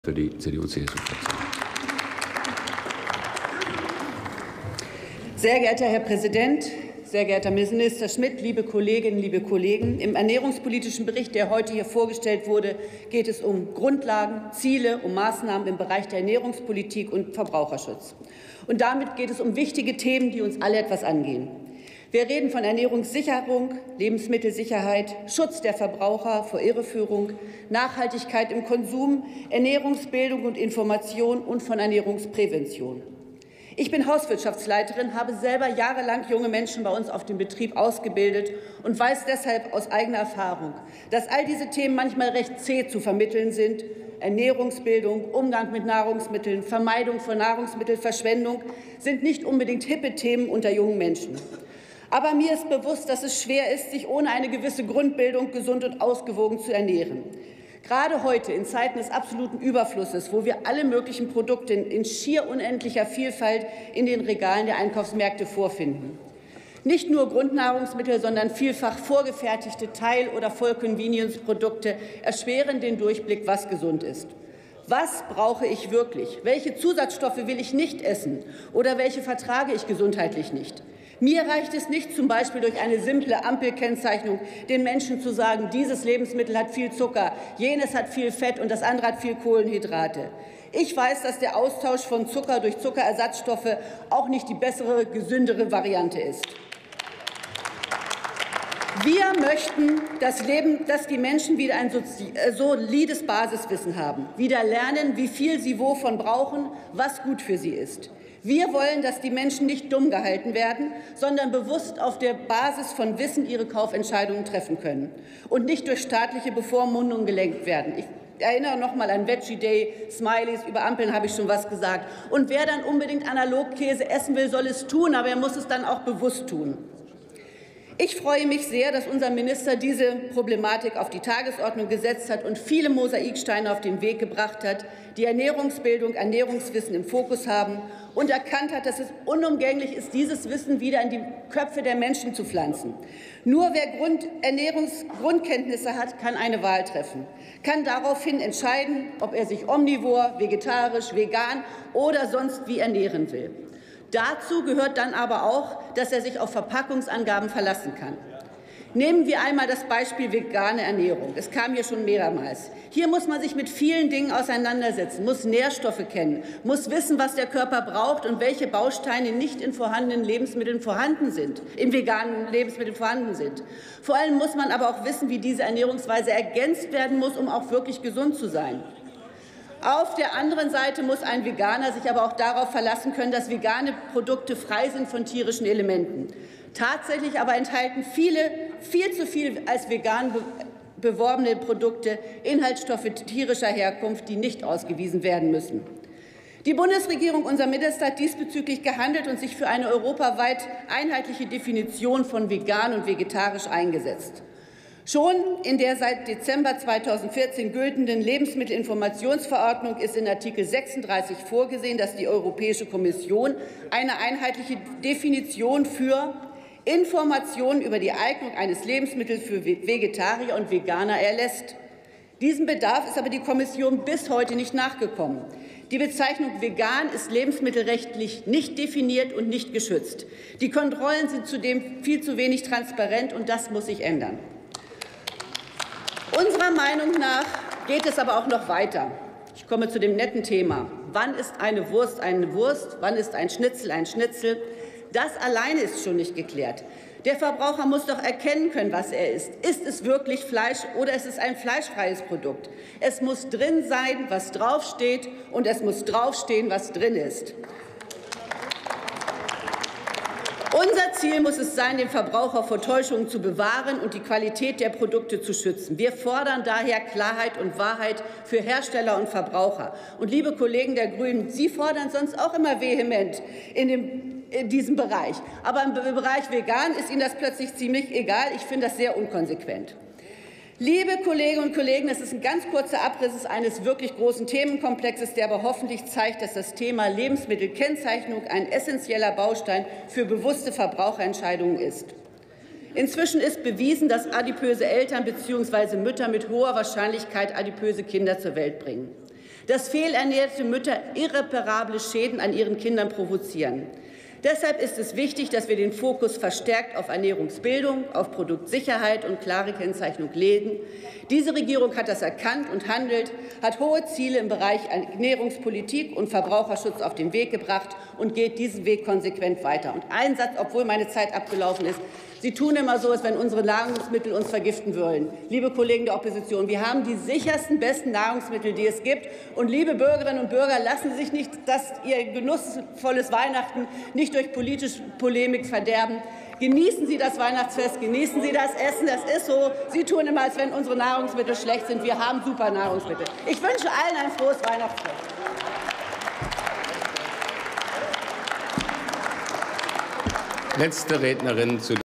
Für die CDU-CSU-Fraktion. Sehr geehrter Herr Präsident, sehr geehrter Minister Schmidt, liebe Kolleginnen, liebe Kollegen! Im ernährungspolitischen Bericht, der heute hier vorgestellt wurde, geht es um Grundlagen, Ziele, um Maßnahmen im Bereich der Ernährungspolitik und Verbraucherschutz. Und damit geht es um wichtige Themen, die uns alle etwas angehen. Wir reden von Ernährungssicherung, Lebensmittelsicherheit, Schutz der Verbraucher vor Irreführung, Nachhaltigkeit im Konsum, Ernährungsbildung und Information und von Ernährungsprävention. Ich bin Hauswirtschaftsleiterin, habe selber jahrelang junge Menschen bei uns auf dem Betrieb ausgebildet und weiß deshalb aus eigener Erfahrung, dass all diese Themen manchmal recht zäh zu vermitteln sind. Ernährungsbildung, Umgang mit Nahrungsmitteln, Vermeidung von Nahrungsmittelverschwendung sind nicht unbedingt hippe Themen unter jungen Menschen. Aber mir ist bewusst, dass es schwer ist, sich ohne eine gewisse Grundbildung gesund und ausgewogen zu ernähren. Gerade heute, in Zeiten des absoluten Überflusses, wo wir alle möglichen Produkte in schier unendlicher Vielfalt in den Regalen der Einkaufsmärkte vorfinden. Nicht nur Grundnahrungsmittel, sondern vielfach vorgefertigte Teil- oder Voll-Convenience-Produkte erschweren den Durchblick, was gesund ist. Was brauche ich wirklich? Welche Zusatzstoffe will ich nicht essen? Oder welche vertrage ich gesundheitlich nicht? Mir reicht es nicht, zum Beispiel durch eine simple Ampelkennzeichnung den Menschen zu sagen, dieses Lebensmittel hat viel Zucker, jenes hat viel Fett und das andere hat viel Kohlenhydrate. Ich weiß, dass der Austausch von Zucker durch Zuckerersatzstoffe auch nicht die bessere, gesündere Variante ist. Wir möchten, dass die Menschen wieder ein solides Basiswissen haben, wieder lernen, wie viel sie wovon brauchen, was gut für sie ist. Wir wollen, dass die Menschen nicht dumm gehalten werden, sondern bewusst auf der Basis von Wissen ihre Kaufentscheidungen treffen können und nicht durch staatliche Bevormundung gelenkt werden. Ich erinnere noch mal an Veggie Day, Smileys, über Ampeln habe ich schon was gesagt. Und wer dann unbedingt Analogkäse essen will, soll es tun, aber er muss es dann auch bewusst tun. Ich freue mich sehr, dass unser Minister diese Problematik auf die Tagesordnung gesetzt hat und viele Mosaiksteine auf den Weg gebracht hat, die Ernährungsbildung, Ernährungswissen im Fokus haben und erkannt hat, dass es unumgänglich ist, dieses Wissen wieder in die Köpfe der Menschen zu pflanzen. Nur wer Ernährungsgrundkenntnisse hat, kann eine Wahl treffen, kann daraufhin entscheiden, ob er sich omnivor, vegetarisch, vegan oder sonst wie ernähren will. Dazu gehört dann aber auch, dass er sich auf Verpackungsangaben verlassen kann. Nehmen wir einmal das Beispiel vegane Ernährung. Es kam hier schon mehrmals. Hier muss man sich mit vielen Dingen auseinandersetzen, muss Nährstoffe kennen, muss wissen, was der Körper braucht und welche Bausteine nicht in vorhandenen Lebensmitteln vorhanden sind, in veganen Lebensmitteln vorhanden sind. Vor allem muss man aber auch wissen, wie diese Ernährungsweise ergänzt werden muss, um auch wirklich gesund zu sein. Auf der anderen Seite muss ein Veganer sich aber auch darauf verlassen können, dass vegane Produkte frei sind von tierischen Elementen. Tatsächlich aber enthalten viel zu viel als vegan beworbene Produkte Inhaltsstoffe tierischer Herkunft, die nicht ausgewiesen werden müssen. Die Bundesregierung, unser Minister, hat diesbezüglich gehandelt und sich für eine europaweit einheitliche Definition von vegan und vegetarisch eingesetzt. Schon in der seit Dezember 2014 gültenden Lebensmittelinformationsverordnung ist in Artikel 36 vorgesehen, dass die Europäische Kommission eine einheitliche Definition für Informationen über die Eignung eines Lebensmittels für Vegetarier und Veganer erlässt. Diesem Bedarf ist aber die Kommission bis heute nicht nachgekommen. Die Bezeichnung vegan ist lebensmittelrechtlich nicht definiert und nicht geschützt. Die Kontrollen sind zudem viel zu wenig transparent, und das muss sich ändern. Unserer Meinung nach geht es aber auch noch weiter. Ich komme zu dem netten Thema. Wann ist eine Wurst eine Wurst? Wann ist ein Schnitzel ein Schnitzel? Das alleine ist schon nicht geklärt. Der Verbraucher muss doch erkennen können, was er isst. Ist es wirklich Fleisch oder ist es ein fleischfreies Produkt? Es muss drin sein, was draufsteht, und es muss draufstehen, was drin ist. Unser Ziel muss es sein, den Verbraucher vor Täuschungen zu bewahren und die Qualität der Produkte zu schützen. Wir fordern daher Klarheit und Wahrheit für Hersteller und Verbraucher. Und liebe Kollegen der Grünen, Sie fordern sonst auch immer vehement in diesem Bereich. Aber im Bereich vegan ist Ihnen das plötzlich ziemlich egal. Ich finde das sehr unkonsequent. Liebe Kolleginnen und Kollegen, das ist ein ganz kurzer Abriss eines wirklich großen Themenkomplexes, der aber hoffentlich zeigt, dass das Thema Lebensmittelkennzeichnung ein essentieller Baustein für bewusste Verbraucherentscheidungen ist. Inzwischen ist bewiesen, dass adipöse Eltern bzw. Mütter mit hoher Wahrscheinlichkeit adipöse Kinder zur Welt bringen. dass fehlernährte Mütter irreparable Schäden an ihren Kindern provozieren. Deshalb ist es wichtig, dass wir den Fokus verstärkt auf Ernährungsbildung, auf Produktsicherheit und klare Kennzeichnung legen. Diese Regierung hat das erkannt und handelt, hat hohe Ziele im Bereich Ernährungspolitik und Verbraucherschutz auf den Weg gebracht und geht diesen Weg konsequent weiter. Und ein Satz, obwohl meine Zeit abgelaufen ist: Sie tun immer so, als wenn unsere Nahrungsmittel uns vergiften wollen. Liebe Kollegen der Opposition, wir haben die sichersten, besten Nahrungsmittel, die es gibt. Und liebe Bürgerinnen und Bürger, lassen Sie sich nicht Ihr genussvolles Weihnachten nicht durch politische Polemik verderben. Genießen Sie das Weihnachtsfest, genießen Sie das Essen. Das ist so. Sie tun immer, als wenn unsere Nahrungsmittel schlecht sind. Wir haben super Nahrungsmittel. Ich wünsche allen ein frohes Weihnachtsfest. Letzte Rednerin zu